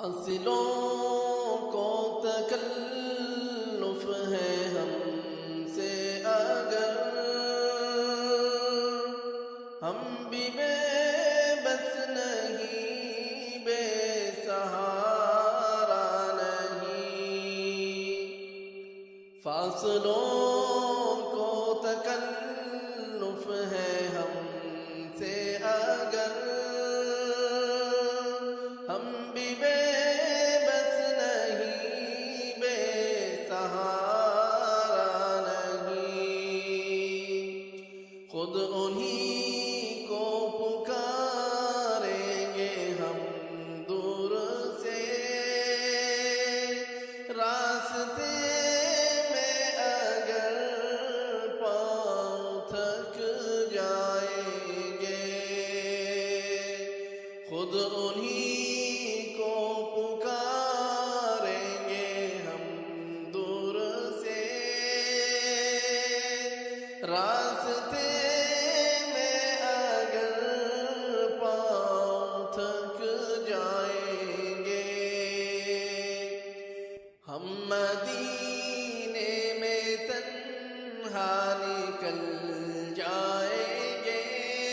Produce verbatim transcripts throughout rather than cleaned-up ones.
فاصلوں کو تکلف ہے ہم سے اگر ہم بھی بے بس نہیں، بے سہارا نہیں۔ فاصلوں کو تکلف ہے ہم سے اگر ہم بھی بے بس نہیں، بے سہارا نہیں۔ خود انہی کو پکاریں گے ہم دور سے، راستے میں اگر پاؤں تھک جائیں گے۔ خود انہی کو پکاریں گے ہم دور سے، راستے میں اگر پاؤں تھک جائیں گے۔ ہم مدینے میں تنہا نکل جائیں گے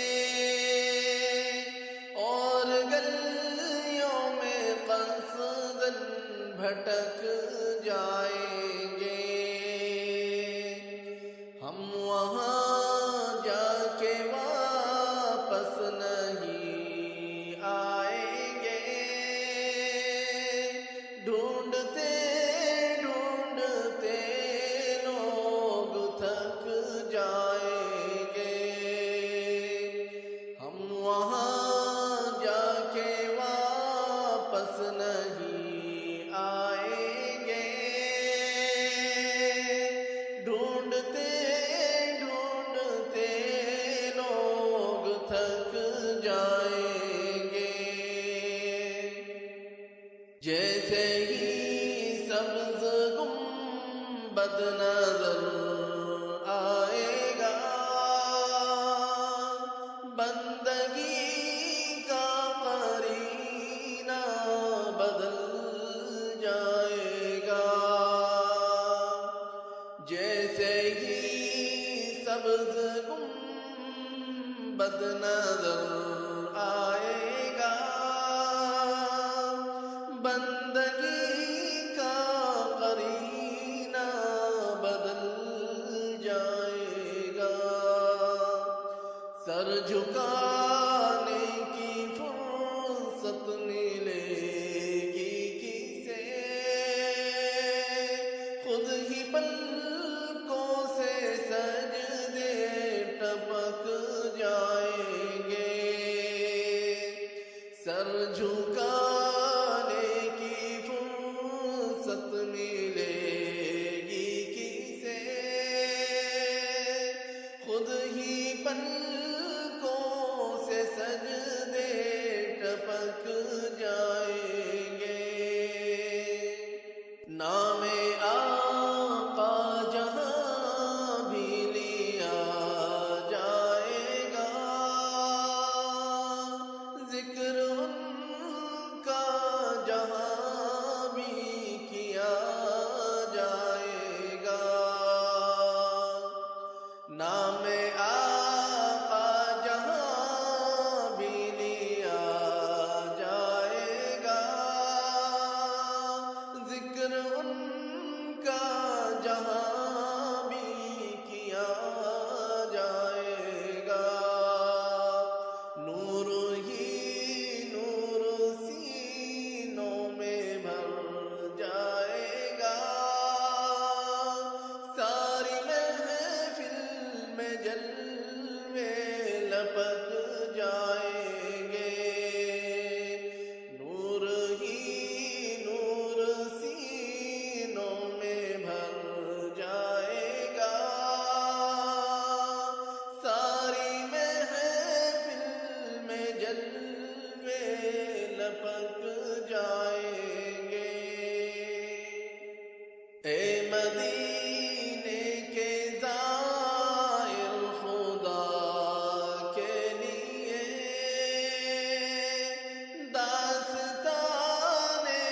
اور گلیوں میں قصداً بھٹک جائیں گے۔ ہم وہاں جا کے واپس نہیں آئیں گے، ڈھونڈتے ڈھونڈتے لوگ تھک جائیں گے۔ ہم وہاں جا کے واپس نہیں آئیں گے، ڈھونڈتے ڈھونڈتے لوگ تھک جائیں گے۔ جیسے ہی سبز گنبد نظر آئے گا، بندگی کا قرینہ بدل جائے گا۔ جیسے ہی سبز گنبد نظر آئے گا، بندگی کا قرینہ بدل جائے گا۔ سر جھکانے کی فرصت ملے گی کسے، خود ہی پلکوں سے سجدے ٹپک جائیں گے۔ سر جھکانے کی فرصت ملے گی کسے، خود ہی پلکوں سے سجدے ٹپک جائیں گے۔ نام آقا جہاں بھی لیا جائے گا، ذکر ان کا جہاں بھی کیا جائے گا۔ نام آقا جہاں بھی لیا جائے گا، ذکر ان کا جہاں بھی کیا جائے گا۔ نور ہی نور سینوں میں بھر جائے گا، ساری محفل میں جلوے لپک جائیں گے۔ نور ہی نور سینوں میں بھر جائے گا، ساری محفل میں جلوے لپک جائیں گے۔ اے مدینے کے زائر خدا کے لیے، داستان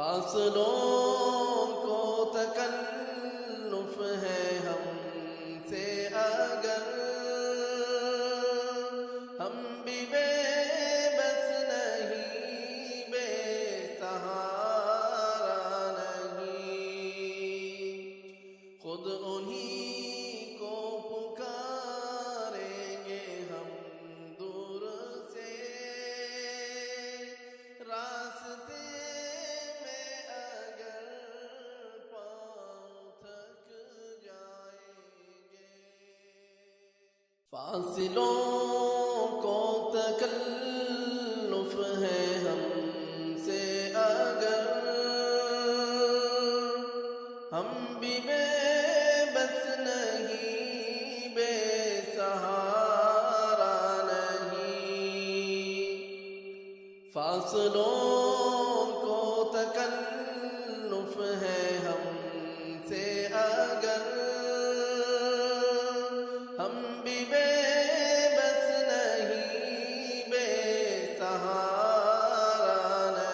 فاصلوں کو تکلف ہے ہم سے اگر، ہم بھی بے بس نہیں، بے سہارا نہیں، خود انہی کو پکاریں گے ہم دور سے، راستے فاصلوں کو تکلف ہے ہم سے اگر، ہم بھی بے بس نہیں، بے سہارا نہیں، فاصلوں کو تکلف ہے ہم سے اگر، ہم بھی بے بس نہیں، بے سہارا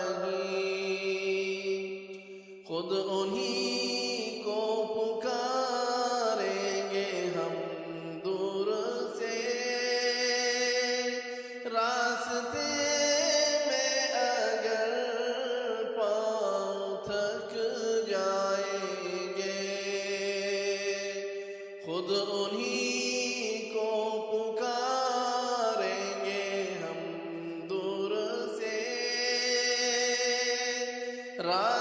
نہیں، خود انہی کو پکاریں گے ہم دور سے، راستے میں اگر پاؤں تھک جائیں گے، خود انہی را